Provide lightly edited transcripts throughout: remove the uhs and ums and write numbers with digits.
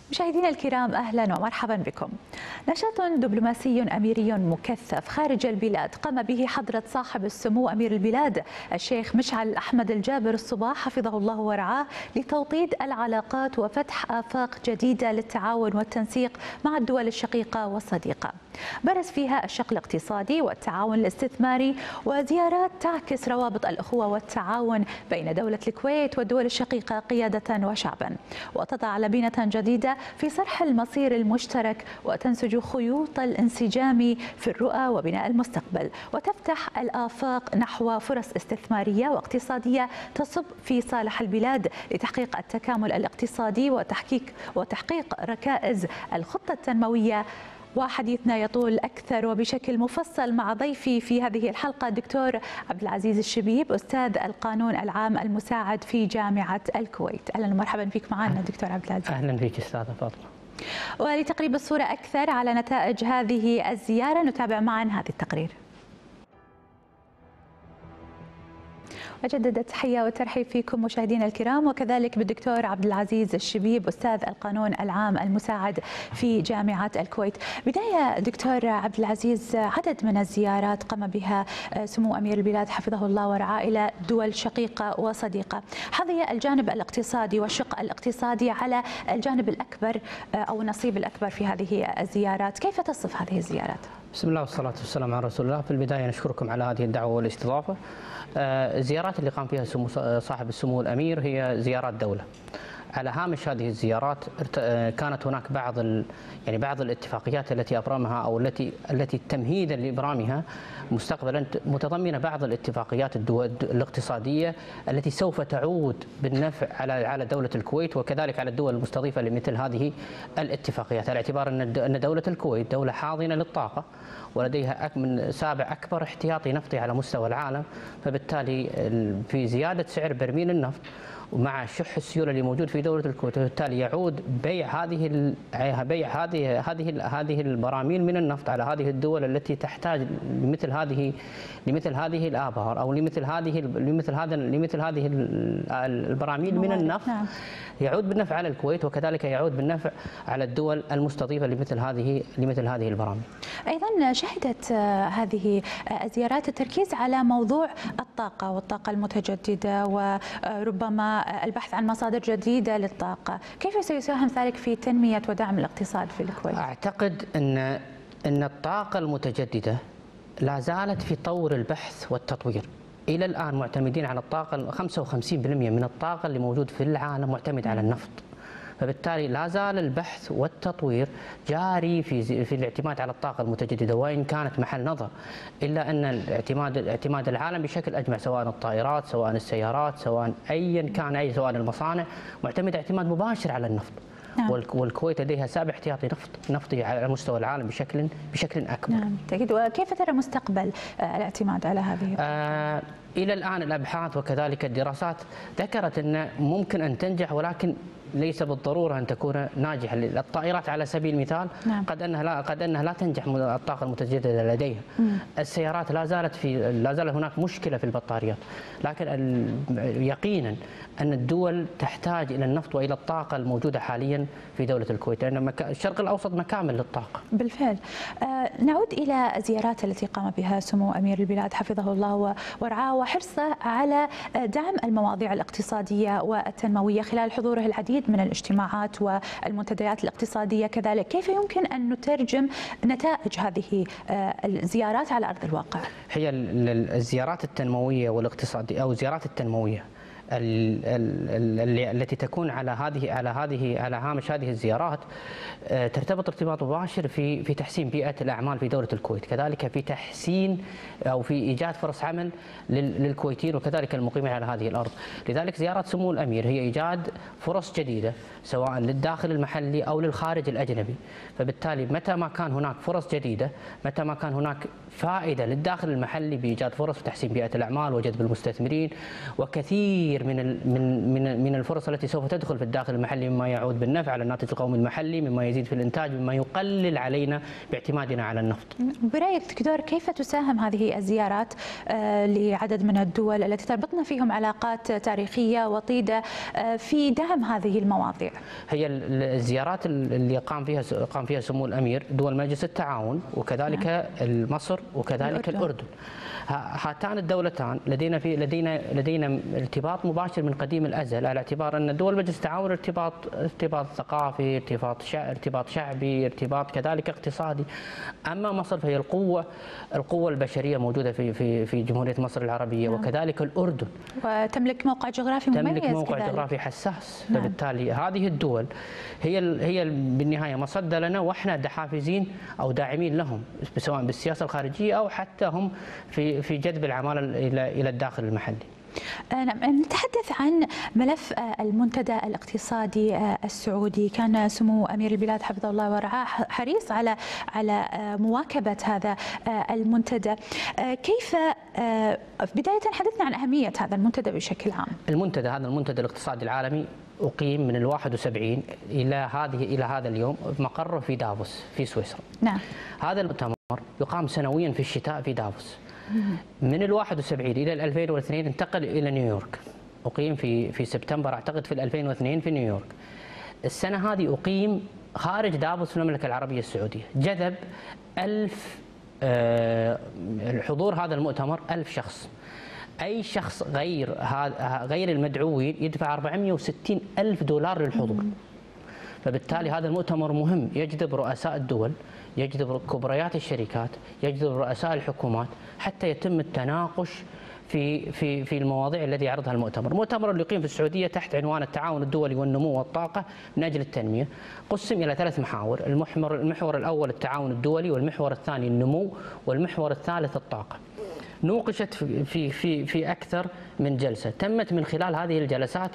مشاهدينا الكرام، أهلا ومرحبا بكم. نشاط دبلوماسي أميري مكثف خارج البلاد قام به حضرة صاحب السمو أمير البلاد الشيخ مشعل أحمد الجابر الصباح حفظه الله ورعاه لتوطيد العلاقات وفتح آفاق جديدة للتعاون والتنسيق مع الدول الشقيقة والصديقة. برز فيها الشق الاقتصادي والتعاون الاستثماري وزيارات تعكس روابط الأخوة والتعاون بين دولة الكويت والدول الشقيقة قيادة وشعبا، وتضع لبنة جديدة في صرح المصير المشترك وتنسج خيوط الانسجام في الرؤى وبناء المستقبل، وتفتح الآفاق نحو فرص استثمارية واقتصادية تصب في صالح البلاد لتحقيق التكامل الاقتصادي وتحقيق ركائز الخطة التنموية. وحديثنا يطول أكثر وبشكل مفصل مع ضيفي في هذه الحلقة الدكتور عبد العزيز الشبيب، أستاذ القانون العام المساعد في جامعة الكويت. أهلا ومرحبا بك معنا دكتور عبد العزيز. أهلا بك أستاذة فاطمة. ولتقريب الصورة أكثر على نتائج هذه الزيارة نتابع معا هذا التقرير. أجدد التحية والترحيب فيكم مشاهدينا الكرام، وكذلك بالدكتور عبد العزيز الشبيب أستاذ القانون العام المساعد في جامعة الكويت. بداية دكتور عبد العزيز، عدد من الزيارات قام بها سمو أمير البلاد حفظه الله ورعاه إلى دول شقيقة وصديقة، حظي الجانب الاقتصادي والشق الاقتصادي على الجانب الأكبر أو النصيب الأكبر في هذه الزيارات، كيف تصف هذه الزيارات؟ بسم الله والصلاة والسلام على رسول الله. في البداية نشكركم على هذه الدعوة والاستضافة. الزيارات اللي قام فيها صاحب السمو الأمير هي زيارات دولة. على هامش هذه الزيارات كانت هناك بعض الاتفاقيات التي أبرمها أو التي تمهيدا لإبرامها مستقبلا، متضمنة بعض الاتفاقيات الاقتصادية التي سوف تعود بالنفع على دولة الكويت وكذلك على الدول المستضيفة لمثل هذه الاتفاقيات، على اعتبار أن دولة الكويت دولة حاضنة للطاقة ولديها من سابع أكبر احتياطي نفطي على مستوى العالم، فبالتالي في زيادة سعر برميل النفط ومع شح السيوله اللي موجود في دوله الكويت، وبالتالي يعود بيع هذه البراميل من النفط على هذه الدول التي تحتاج لمثل هذه الآبار او لمثل هذه البراميل من النفط. يعود بالنفع على الكويت وكذلك يعود بالنفع على الدول المستضيفه لمثل هذه البراميل. ايضا شهدت هذه الزيارات التركيز على موضوع الطاقه والطاقه المتجدده وربما البحث عن مصادر جديدة للطاقة، كيف سيساهم ذلك في تنمية ودعم الاقتصاد في الكويت؟ أعتقد أن الطاقة المتجددة لا زالت في طور البحث والتطوير. إلى الآن معتمدين على الطاقة، 55% من الطاقة اللي موجود في العالم معتمد على النفط، فبالتالي لا زال البحث والتطوير جاري في الاعتماد على الطاقة المتجددة، وإن كانت محل نظر إلا أن اعتماد العالم بشكل أجمع، سواء الطائرات سواء السيارات سواء أيا كان سواء المصانع، معتمد اعتماد مباشر على النفط. نعم. والكويت لديها سابع احتياطي نفطي على مستوى العالم بشكل أكبر. نعم بالتأكيد. وكيف ترى مستقبل الاعتماد على هذه؟ إلى الآن الأبحاث وكذلك الدراسات ذكرت أن ممكن أن تنجح، ولكن ليس بالضرورة أن تكون ناجحة. الطائرات على سبيل المثال نعم. قد أنها لا تنجح الطاقة المتجددة لديها. السيارات لا زال هناك مشكلة في البطاريات، لكن يقينا أن الدول تحتاج إلى النفط وإلى الطاقة الموجودة حاليا في دولة الكويت، لأن الشرق الأوسط مكامن للطاقة. بالفعل. نعود إلى الزيارات التي قام بها سمو أمير البلاد حفظه الله ورعاه وحرصه على دعم المواضيع الاقتصادية والتنموية خلال حضوره العديد من الاجتماعات والمنتديات الاقتصادية كذلك، كيف يمكن أن نترجم نتائج هذه الزيارات على أرض الواقع؟ هي الزيارات التنموية والاقتصادية أو الزيارات التنموية التي تكون على هامش هذه الزيارات ترتبط ارتباط مباشر في تحسين بيئة الأعمال في دولة الكويت، كذلك في تحسين أو في إيجاد فرص عمل للكويتيين وكذلك المقيمين على هذه الأرض. لذلك زيارات سمو الأمير هي إيجاد فرص جديدة سواء للداخل المحلي أو للخارج الأجنبي، فبالتالي متى ما كان هناك فرص جديدة، متى ما كان هناك فائدة للداخل المحلي بإيجاد فرص وتحسين بيئة الأعمال وجذب المستثمرين وكثير كثير من الفرص التي سوف تدخل في الداخل المحلي، مما يعود بالنفع على الناتج القومي المحلي، مما يزيد في الانتاج، مما يقلل علينا باعتمادنا على النفط. برأيك دكتور كيف تساهم هذه الزيارات لعدد من الدول التي تربطنا فيهم علاقات تاريخية وطيدة في دعم هذه المواضيع؟ هي الزيارات اللي قام فيها سمو الامير دول مجلس التعاون، وكذلك مصر وكذلك الأردن. هاتان الدولتان لدينا ارتباط مباشر من قديم الازل، على اعتبار ان دول مجلس التعاون ارتباط ثقافي، ارتباط شعبي، ارتباط كذلك اقتصادي. اما مصر فهي القوه البشريه موجوده في جمهوريه مصر العربيه، وكذلك الاردن، وتملك موقع جغرافي مميز، تملك موقع جغرافي حساس. فبالتالي هذه الدول هي بالنهايه مصدة لنا، واحنا دحافزين او داعمين لهم، سواء بالسياسه الخارجيه او حتى هم في جذب العماله الى الداخل المحلي. نعم، نتحدث عن ملف المنتدى الاقتصادي السعودي. كان سمو أمير البلاد حفظه الله ورعاه حريص على مواكبة هذا المنتدى. كيف بداية حدثنا عن أهمية هذا المنتدى بشكل عام؟ هذا المنتدى الاقتصادي العالمي أقيم من 71 إلى هذا اليوم مقره في دافوس في سويسرا. نعم. هذا المؤتمر يقام سنويا في الشتاء في دافوس. من 71 إلى 2002 انتقل إلى نيويورك، أقيم في سبتمبر أعتقد في 2002 في نيويورك. السنة هذه أقيم خارج دافوس في المملكة العربية السعودية. جذب 1000 الحضور هذا المؤتمر 1000 شخص. أي شخص غير المدعوين يدفع 460 ألف دولار للحضور. فبالتالي هذا المؤتمر مهم، يجذب رؤساء الدول، يجذب كبريات الشركات، يجذب رؤساء الحكومات، حتى يتم التناقش في المواضيع التي يعرضها المؤتمر. المؤتمر اللي يقيم في السعودية تحت عنوان التعاون الدولي والنمو والطاقة من أجل التنمية، قسم إلى 3 محاور. المحور الأول التعاون الدولي، والمحور الثاني النمو، والمحور الثالث الطاقة. نوقشت في أكثر من جلسة، تمت من خلال هذه الجلسات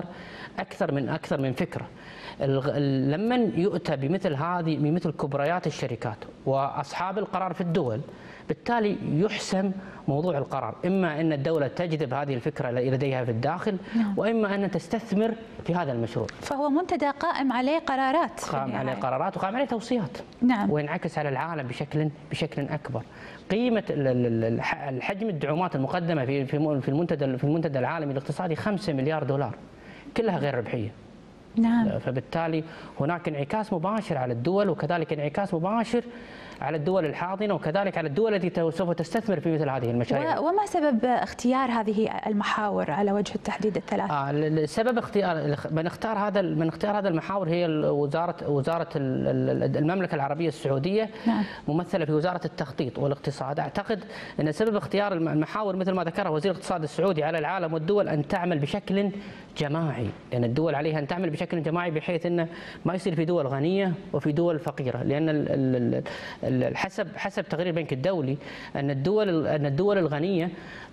أكثر من فكرة. لما يؤتى بمثل كبريات الشركات وأصحاب القرار في الدول، بالتالي يحسم موضوع القرار، إما أن الدولة تجذب هذه الفكرة لديها في الداخل، وإما أن تستثمر في هذا المشروع. فهو منتدى قائم عليه قرارات، وقائم عليه توصيات. نعم. وينعكس على العالم بشكل أكبر. قيمة الحجم الدعومات المقدمة في المنتدى العالمي الاقتصادي 5 مليار دولار، كلها غير ربحية. نعم. فبالتالي هناك انعكاس مباشر على الدول، وكذلك انعكاس مباشر على الدول الحاضنة، وكذلك على الدول التي سوف تستثمر في مثل هذه المشاريع. وما سبب اختيار هذه المحاور على وجه التحديد الثلاث؟ سبب اختيار من اختار هذا المحاور هي وزارة المملكة العربية السعودية. نعم. ممثلة في وزارة التخطيط والاقتصاد. أعتقد أن سبب اختيار المحاور مثل ما ذكرها وزير الاقتصاد السعودي على العالم والدول أن تعمل بشكل جماعي، لأن الدول عليها أن تعمل بشكل جماعي، بحيث أنه ما يصير في دول غنية وفي دول فقيرة. لأن حسب تقرير البنك الدولي أن الدول الغنية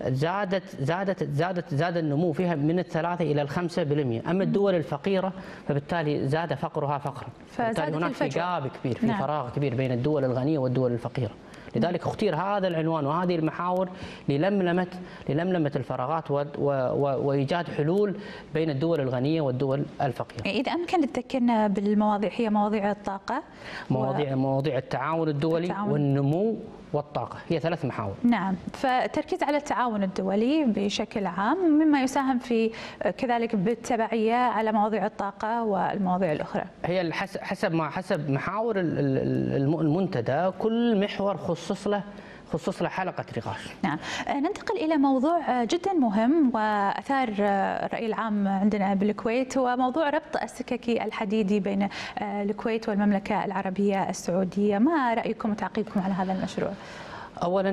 زاد النمو فيها من 3 إلى 5%، أما الدول الفقيرة فبالتالي زاد فقرها فقرا. فبالتالي هناك في جاب كبير، في فراغ كبير بين الدول الغنية والدول الفقيرة. لذلك اختير هذا العنوان وهذه المحاور للملمة الفراغات وإيجاد حلول بين الدول الغنية والدول الفقيرة. إذا أمكن تذكرنا بالمواضيع، هي مواضيع الطاقة، مواضيع التعاون الدولي والنمو والطاقة، هي 3 محاور. نعم، فتركيز على التعاون الدولي بشكل عام، مما يساهم في كذلك بالتبعية على مواضيع الطاقة والمواضيع الأخرى. هي حسب محاور المنتدى، كل محور خصص له حلقة نقاش. نعم، ننتقل إلى موضوع جدا مهم وأثار الرأي العام عندنا بالكويت، هو موضوع ربط السكك الحديدي بين الكويت والمملكة العربية السعودية. ما رأيكم وتعقيبكم على هذا المشروع؟ اولا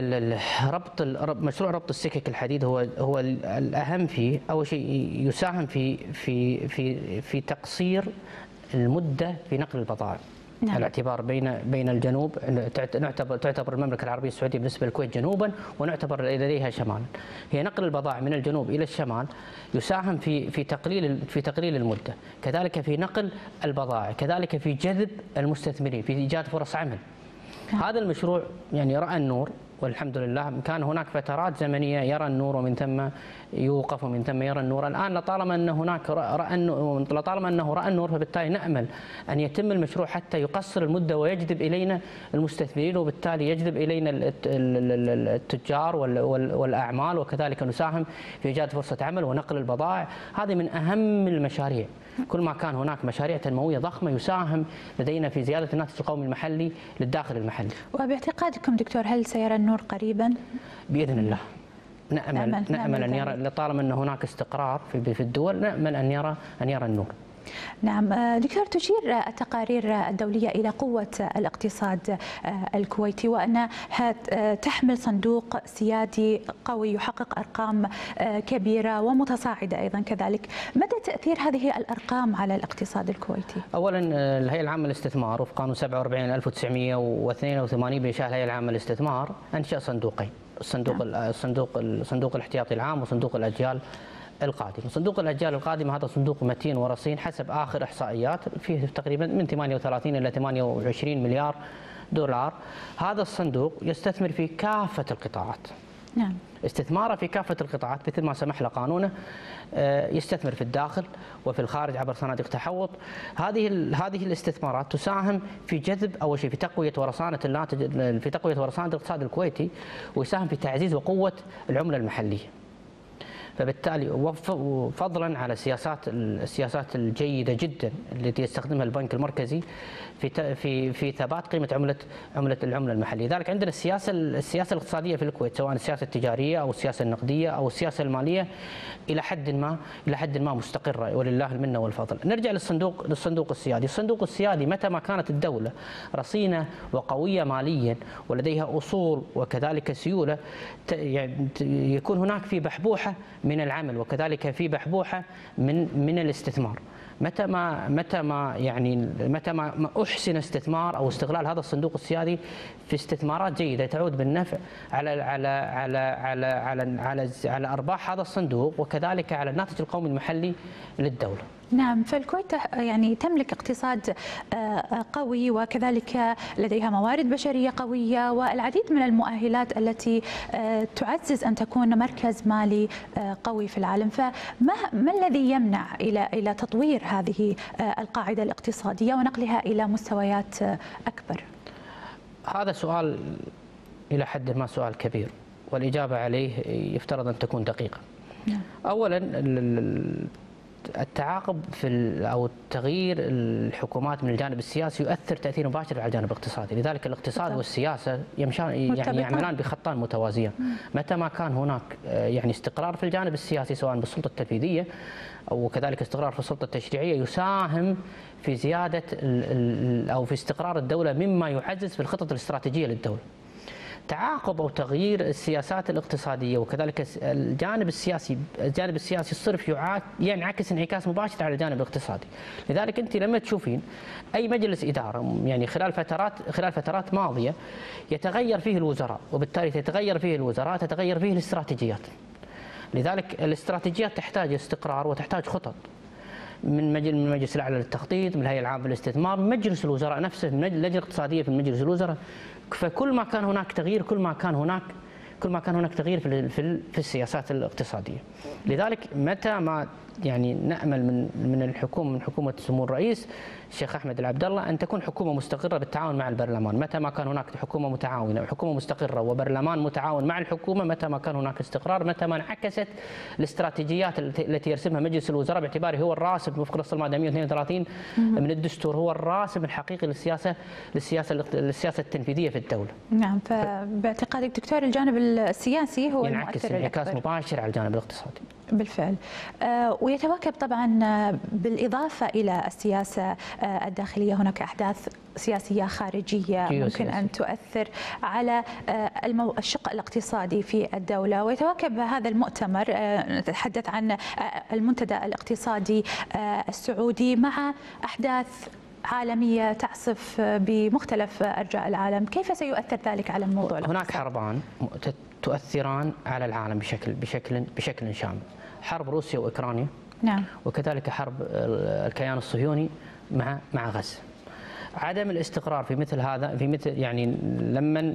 مشروع ربط السكك الحديد هو الاهم فيه. اول شيء يساهم في تقصير المده في نقل البضائع. نعم. الاعتبار بين الجنوب، تعتبر المملكة العربية السعودية بالنسبة للكويت جنوبا، ونعتبر لديها شمالا. هي نقل البضائع من الجنوب إلى الشمال يساهم في تقليل المدة، كذلك في نقل البضائع، كذلك في جذب المستثمرين، في إيجاد فرص عمل. هذا المشروع يعني رأى النور والحمد لله كان هناك فترات زمنيه يرى النور ومن ثم يوقف ومن ثم يرى النور. الان لطالما ان هناك لطالما انه راى النور، فبالتالي نامل ان يتم المشروع حتى يقصر المده ويجذب الينا المستثمرين، وبالتالي يجذب الينا التجار والاعمال، وكذلك نساهم في ايجاد فرصه عمل ونقل البضائع. هذه من اهم المشاريع. كل ما كان هناك مشاريع تنمويه ضخمه يساهم لدينا في زياده الناتج القومي المحلي للداخل المحلي. وباعتقادكم دكتور هل سيرى النور قريبا؟ باذن الله. نأمل أن يرى، لطالما أن هناك استقرار في الدول، نأمل أن يرى النور. نعم دكتور، تشير التقارير الدولية إلى قوة الاقتصاد الكويتي وأنها تحمل صندوق سيادي قوي يحقق أرقام كبيرة ومتصاعدة أيضا كذلك. مدى تأثير هذه الأرقام على الاقتصاد الكويتي؟ أولا الهيئة العامة للاستثمار وفق قانون 47/1982 بإنشاء الهيئة العامة للاستثمار أنشأ صندوقين، صندوق الاحتياطي العام وصندوق الأجيال القادمة. صندوق الأجيال القادمة هذا صندوق متين ورصين حسب آخر إحصائيات، فيه تقريبا من 38 إلى 28 مليار دولار. هذا الصندوق يستثمر في كافة القطاعات. نعم. استثماره في كافة القطاعات مثل ما سمح له قانونه، يستثمر في الداخل وفي الخارج عبر صناديق تحوط. هذه الاستثمارات تساهم في جذب أول شيء في تقوية ورصانة الناتج، في تقوية ورصانة الاقتصاد الكويتي، ويساهم في تعزيز وقوة العملة المحلية. فبالتالي فضلا على السياسات الجيده جدا التي يستخدمها البنك المركزي في ثبات قيمه العمله المحليه. لذلك عندنا السياسه الاقتصاديه في الكويت، سواء السياسه التجاريه او السياسه النقديه او السياسه الماليه، الى حد ما مستقره ولله المنه والفضل. نرجع للصندوق السيادي. الصندوق السيادي متى ما كانت الدوله رصينه وقويه ماليا ولديها اصول وكذلك سيوله، يكون هناك في بحبوحه من العمل وكذلك في بحبوحه من الاستثمار. متى ما احسن استثمار او استغلال هذا الصندوق السيادي في استثمارات جيده تعود بالنفع على ارباح هذا الصندوق وكذلك على الناتج القومي المحلي للدوله. نعم، فالكويت يعني تملك اقتصاد قوي وكذلك لديها موارد بشرية قوية والعديد من المؤهلات التي تعزز أن تكون مركز مالي قوي في العالم. فما الذي يمنع إلى تطوير هذه القاعدة الاقتصادية ونقلها إلى مستويات أكبر؟ هذا سؤال إلى حد ما سؤال كبير، والإجابة عليه يفترض أن تكون دقيقة. أولا التعاقب أو تغيير الحكومات من الجانب السياسي يؤثر تأثير مباشر على الجانب الاقتصادي. لذلك الاقتصاد والسياسة يعملان بخطان متوازيان. متى ما كان هناك استقرار في الجانب السياسي سواء بالسلطة التنفيذية أو كذلك استقرار في السلطة التشريعية، يساهم في زيادة أو في استقرار الدولة، مما يعزز في الخطط الاستراتيجية للدولة. تعاقب أو تغيير السياسات الاقتصادية وكذلك الجانب السياسي الصرف ينعكس انعكاس مباشر على الجانب الاقتصادي. لذلك أنت لما تشوفين أي مجلس إدارة خلال فترات ماضية يتغير فيه الوزراء، وبالتالي تتغير فيه الاستراتيجيات. لذلك الاستراتيجيات تحتاج استقرار وتحتاج خطط من المجلس الأعلى للتخطيط، من الهيئة العامة للاستثمار، من مجلس الوزراء نفسه، من اللجنة الاقتصادية في مجلس الوزراء. فكل ما كان هناك تغيير كل ما كان هناك تغيير في السياسات الاقتصادية. لذلك متى ما نأمل من حكومة سمو الرئيس الشيخ أحمد العبد الله أن تكون حكومة مستقرة بالتعاون مع البرلمان. متى ما كان هناك حكومة متعاونة وحكومة مستقرة وبرلمان متعاون مع الحكومة، متى ما كان هناك استقرار، متى ما انعكست الاستراتيجيات التي يرسمها مجلس الوزراء باعتباره هو الراسم وفق نص المادة 132 من الدستور، هو الراسم الحقيقي للسياسة التنفيذية في الدولة. نعم، فباعتقادك دكتور الجانب السياسي هو ينعكس انعكاس مباشر على الجانب الاقتصادي. بالفعل. ويتواكب طبعا بالإضافة إلى السياسة الداخلية هناك أحداث سياسية خارجية ممكن أن تؤثر على الشق الاقتصادي في الدولة. ويتواكب هذا المؤتمر، نتحدث عن المنتدى الاقتصادي السعودي، مع أحداث عالمية تعصف بمختلف أرجاء العالم. كيف سيؤثر ذلك على الموضوع الاقتصادي؟ هناك حربان تؤثران على العالم بشكل شامل. حرب روسيا وأوكرانيا، نعم، وكذلك حرب الكيان الصهيوني مع غزة. عدم الاستقرار في مثل هذا، لما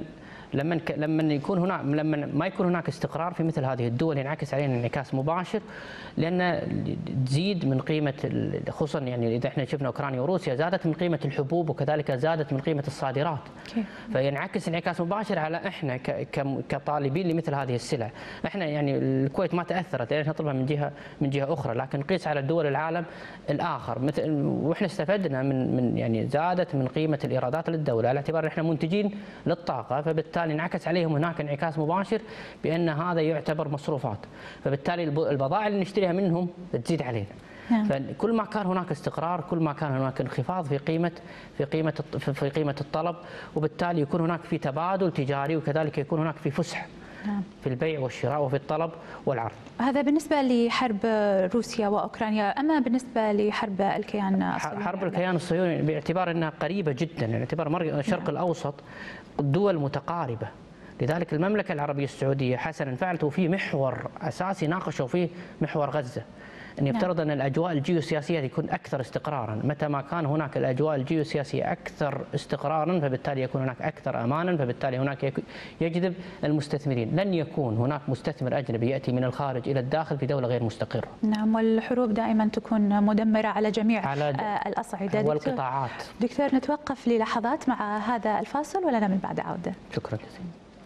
لما يكون هناك لما ما يكون هناك استقرار في مثل هذه الدول ينعكس علينا انعكاس مباشر، لان تزيد من قيمه، خصوصا يعني اذا احنا شفنا اوكرانيا وروسيا زادت من قيمه الحبوب وكذلك زادت من قيمه الصادرات. فينعكس انعكاس مباشر على احنا كطالبين لمثل هذه السلع. احنا يعني الكويت ما تاثرت لان احنا نطلبها من جهه اخرى، لكن نقيس على دول العالم الاخر مثل، واحنا استفدنا من يعني زادت من قيمه الايرادات للدوله على اعتبار احنا منتجين للطاقه، فبالتالي انعكس عليهم هناك انعكاس مباشر بان هذا يعتبر مصروفات، فبالتالي البضائع اللي نشتريها منهم تزيد علينا. فكل ما كان هناك استقرار كل ما كان هناك انخفاض في قيمه الطلب، وبالتالي يكون هناك في تبادل تجاري، وكذلك يكون هناك في فسح في البيع والشراء وفي الطلب والعرض. هذا بالنسبة لحرب روسيا وأوكرانيا، أما بالنسبة لحرب الكيان الصهيوني؟ حرب الكيان الصهيوني باعتبار أنها قريبة جدا، يعني باعتبار الشرق الأوسط دول متقاربة، لذلك المملكة العربية السعودية حسنا فعلت وفي محور أساسي ناقشوا فيه محور غزة، أن يفترض أن الأجواء الجيوسياسية تكون أكثر استقرارا. متى ما كان هناك الأجواء الجيوسياسية أكثر استقرارا فبالتالي يكون هناك أكثر أمانا، فبالتالي هناك يجذب المستثمرين. لن يكون هناك مستثمر أجنبي يأتي من الخارج إلى الداخل في دولة غير مستقرة. نعم، والحروب دائما تكون مدمرة على جميع الأصعدة والقطاعات. دكتور نتوقف للحظات مع هذا الفاصل ولنا من بعد عودة. شكرا جزيلا.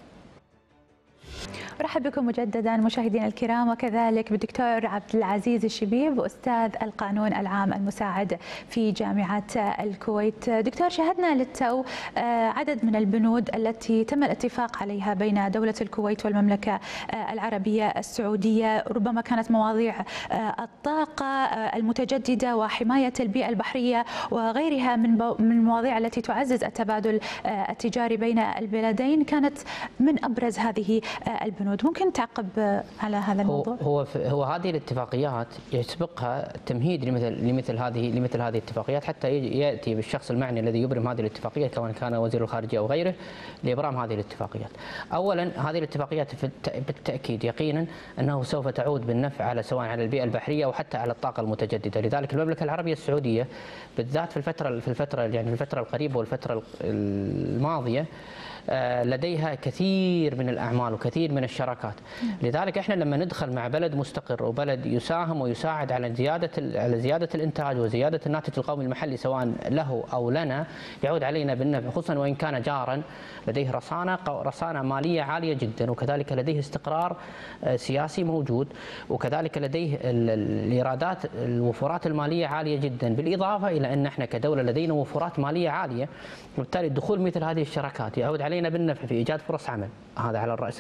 ارحب بكم مجددا مشاهدينا الكرام، وكذلك بالدكتور عبد العزيز الشبيب استاذ القانون العام المساعد في جامعه الكويت. دكتور، شاهدنا للتو عدد من البنود التي تم الاتفاق عليها بين دوله الكويت والمملكه العربيه السعوديه، ربما كانت مواضيع الطاقه المتجدده وحمايه البيئه البحريه وغيرها من المواضيع التي تعزز التبادل التجاري بين البلدين، كانت من ابرز هذه البنود. ممكن تعقب على هذا الموضوع؟ هو هذه الاتفاقيات يسبقها تمهيد لمثل هذه الاتفاقيات حتى ياتي بالشخص المعني الذي يبرم هذه الاتفاقيات، سواء كان وزير الخارجيه او غيره، لابرام هذه الاتفاقيات. اولا هذه الاتفاقيات بالتاكيد يقينا انه سوف تعود بالنفع على سواء على البيئه البحريه وحتى على الطاقه المتجدده، لذلك المملكه العربيه السعوديه بالذات في الفتره القريبه والفتره الماضيه لديها كثير من الأعمال وكثير من الشراكات. لذلك احنا لما ندخل مع بلد مستقر وبلد يساهم ويساعد على زيادة الإنتاج وزيادة الناتج القومي المحلي سواء له أو لنا، يعود علينا بالنفع، خصوصا وإن كان جارا لديه رصانة مالية عالية جدا، وكذلك لديه استقرار سياسي موجود، وكذلك لديه الإيرادات الوفرات المالية عالية جدا، بالإضافة إلى أن احنا كدولة لدينا وفرات مالية عالية، وبالتالي دخول مثل هذه الشراكات يعود علينا بالنفع في إيجاد فرص عمل، هذا على الرأس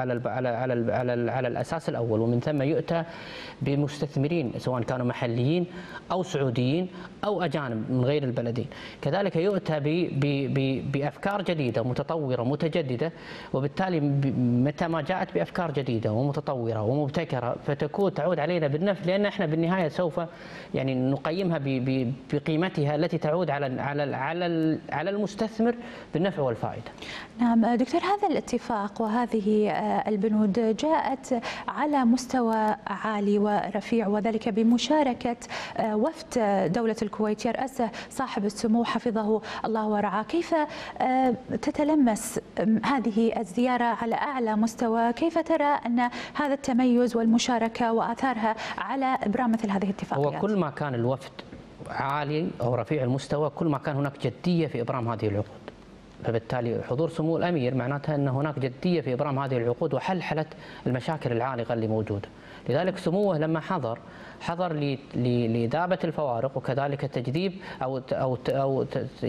على الأساس الأول، ومن ثم يؤتى بمستثمرين سواء كانوا محليين أو سعوديين أو أجانب من غير البلدين، كذلك يؤتى بأفكار جديدة متطورة متجددة، وبالتالي متى ما جاءت بأفكار جديدة ومتطورة ومبتكرة تعود علينا بالنفع، لأن احنا بالنهاية سوف يعني نقيمها بقيمتها التي تعود على المستثمر بالنفع والفائدة. نعم دكتور، هذا الاتفاق وهذه البنود جاءت على مستوى عالي ورفيع، وذلك بمشاركة وفد دولة الكويت يرأسه صاحب السمو حفظه الله ورعاه. كيف تتلمس هذه الزيارة على أعلى مستوى؟ كيف ترى أن هذا التميز والمشاركة وآثارها على إبرام مثل هذه الاتفاقيات؟ هو كل ما كان الوفد عالي أو رفيع المستوى كل ما كان هناك جدية في إبرام هذه العقود، فبالتالي حضور سمو الأمير معناتها أن هناك جدية في إبرام هذه العقود وحلحلة المشاكل العالقة اللي موجودة. لذلك سموه لما حضر لإذابة الفوارق وكذلك تجذيب أو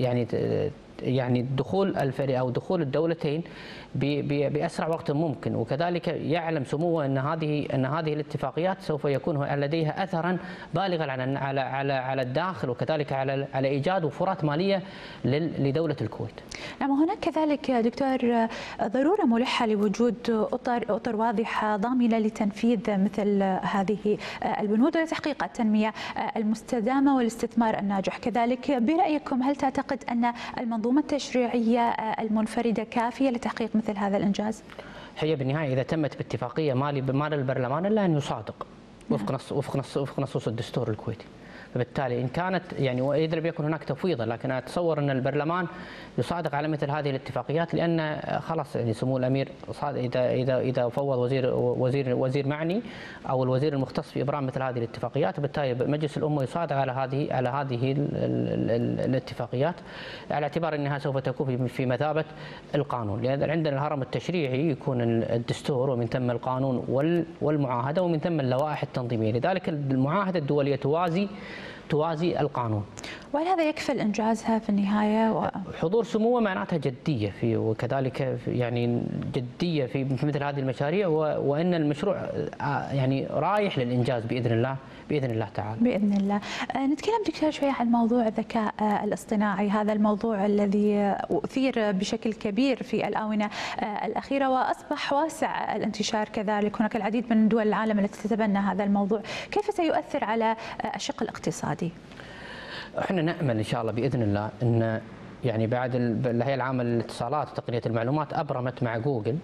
يعني دخول الفريق أو دخول الدولتين بأسرع وقت ممكن، وكذلك يعلم سموه أن هذه الاتفاقيات سوف يكون لديها أثرا بالغا على الداخل، وكذلك على إيجاد وفرات مالية لدولة الكويت. نعم، هناك كذلك دكتور ضرورة ملحة لوجود أطر واضحة ضامنة لتنفيذ مثل هذه البنود ولتحقيق التنمية المستدامة والاستثمار الناجح. كذلك برأيكم هل تعتقد أن المنظومة التشريعية المنفردة كافية لتحقيق مثل هذا الإنجاز؟ هي بالنهاية إذا تمت باتفاقية ما للبرلمان إلا أن يصادق وفق نصوص الدستور الكويتي. فبالتالي ان كانت يعني واذا لم يكن هناك تفويضا، لكن اتصور ان البرلمان يصادق على مثل هذه الاتفاقيات، لان خلاص يعني سمو الامير اذا فوض وزير معني او الوزير المختص في ابرام مثل هذه الاتفاقيات، وبالتالي مجلس الامه يصادق على هذه الاتفاقيات، على اعتبار انها سوف تكون في مثابه القانون، لان عندنا الهرم التشريعي يكون الدستور ومن ثم القانون والمعاهده ومن ثم اللوائح التنظيميه، لذلك المعاهده الدوليه توازي القانون. وهل هذا يكفل انجازها في النهايه؟ حضور سموه معناتها جديه في، وكذلك يعني جديه في مثل هذه المشاريع، وان المشروع يعني رايح للانجاز باذن الله تعالى. باذن الله. نتكلم دكتور شويه عن موضوع الذكاء الاصطناعي، هذا الموضوع الذي اثير بشكل كبير في الاونه الاخيره واصبح واسع الانتشار كذلك، هناك العديد من دول العالم التي تتبنى هذا الموضوع، كيف سيؤثر على الشق الاقتصادي؟ احنا نامل ان شاء الله باذن الله ان يعني بعد الهيئه العامه للاتصالات وتقنيه المعلومات ابرمت مع جوجل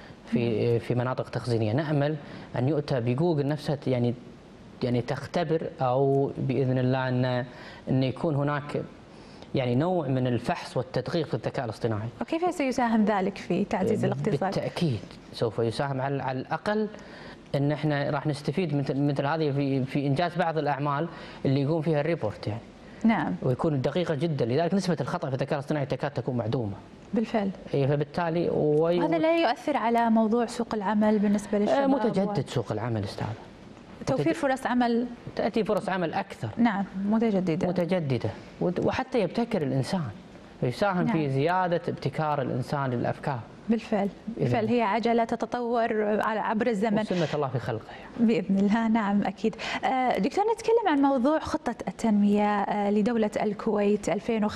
في مناطق تخزينيه، نامل ان يؤتى بجوجل نفسها يعني تختبر، او باذن الله ان يكون هناك يعني نوع من الفحص والتدقيق في الذكاء الاصطناعي. وكيف سيساهم ذلك في تعزيز الاقتصاد؟ بالتاكيد سوف يساهم على الاقل ان احنا راح نستفيد مثل هذه في انجاز بعض الاعمال اللي يقوم فيها الريبورت يعني. نعم. ويكون دقيقه جدا، لذلك نسبه الخطا في الذكاء الاصطناعي تكاد تكون معدومه. بالفعل. فبالتالي وهذا لا يؤثر على موضوع سوق العمل بالنسبه للشباب؟ متجدد سوق العمل استاذ. توفير فرص عمل، تاتي فرص عمل اكثر. نعم، متجدده وحتى يبتكر الانسان، يساهم في زياده ابتكار الانسان للافكار. بالفعل هي عجله تتطور عبر الزمن، وسنه الله في خلقه باذن الله. نعم اكيد. دكتور، نتكلم عن موضوع خطه التنميه لدوله الكويت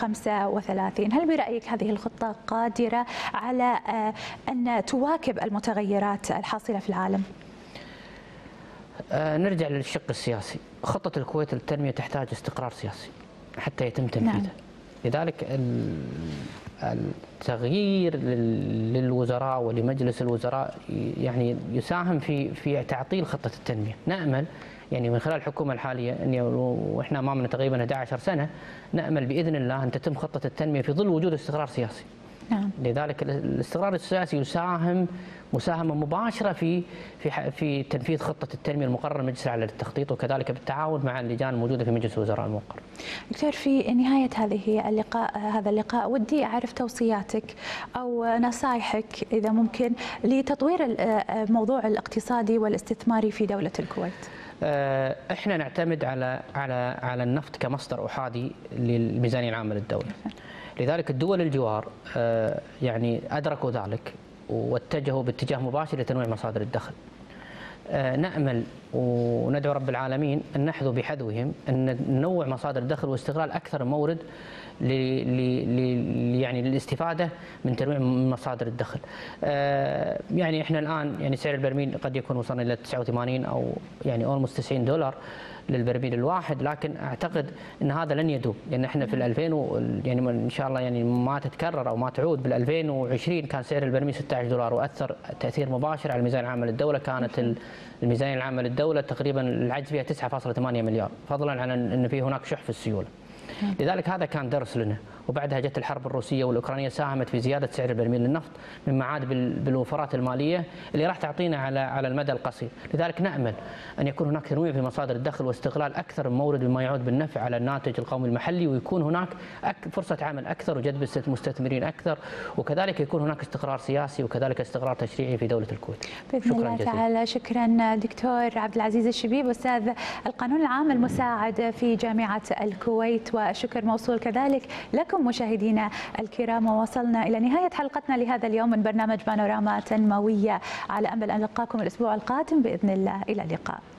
2035، هل برايك هذه الخطه قادره على ان تواكب المتغيرات الحاصله في العالم؟ نرجع للشق السياسي، خطه الكويت للتنميه تحتاج استقرار سياسي حتى يتم تنفيذها. نعم. لذلك التغيير للوزراء ولمجلس الوزراء يعني يساهم في تعطيل خطة التنمية. نأمل يعني من خلال الحكومة الحالية واحنا امامنا تقريبا 11 سنة، نأمل بإذن الله أن تتم خطة التنمية في ظل وجود استقرار سياسي. نعم. لذلك الاستقرار السياسي يساهم مساهمة مباشرة في تنفيذ خطة التنمية المقررة مجلس الأعلى للتخطيط، وكذلك بالتعاون مع اللجان الموجودة في مجلس الوزراء الموقر. دكتور، في نهاية هذا اللقاء ودي أعرف توصياتك أو نصائحك إذا ممكن لتطوير الموضوع الاقتصادي والاستثماري في دولة الكويت. احنا نعتمد على النفط كمصدر أحادي للميزانية العامة للدولة. لذلك الدول الجوار يعني أدركوا ذلك واتجهوا باتجاه مباشر لتنويع مصادر الدخل. نأمل وندعو رب العالمين أن نحذو بحذوهم أن ننوع مصادر الدخل واستغلال أكثر مورد يعني للاستفادة من تنويع مصادر الدخل. يعني احنا الآن يعني سعر البرميل قد يكون وصلنا إلى 89 أو يعني أولموست $90 للبرميل الواحد، لكن اعتقد ان هذا لن يدوم، لان احنا في 2000 يعني ان شاء الله يعني ما تتكرر او ما تعود، بال 2020 كان سعر البرميل $16 واثر تاثير مباشر على الميزانيه العامه للدوله. كانت الميزانيه العامه للدوله تقريبا العجز فيها 9.8 مليار، فضلا عن ان في هناك شح في السيوله. لذلك هذا كان درس لنا، وبعدها جت الحرب الروسيه والاوكرانيه ساهمت في زياده سعر البرميل للنفط، مما عاد بالوفرات الماليه اللي راح تعطينا على المدى القصير. لذلك نامل ان يكون هناك تنويع في مصادر الدخل واستغلال اكثر من مورد مما يعود بالنفع على الناتج القومي المحلي، ويكون هناك فرصه عمل اكثر وجذب مستثمرين اكثر، وكذلك يكون هناك استقرار سياسي وكذلك استقرار تشريعي في دوله الكويت. باذن الله تعالى. شكرا دكتور عبد العزيز الشبيب، استاذ القانون العام المساعد في جامعه الكويت، وشكر موصول كذلك لكم مشاهدينا الكرام. ووصلنا إلى نهاية حلقتنا لهذا اليوم من برنامج بانوراما تنموية، على أمل أن نلقاكم الأسبوع القادم بإذن الله. إلى اللقاء.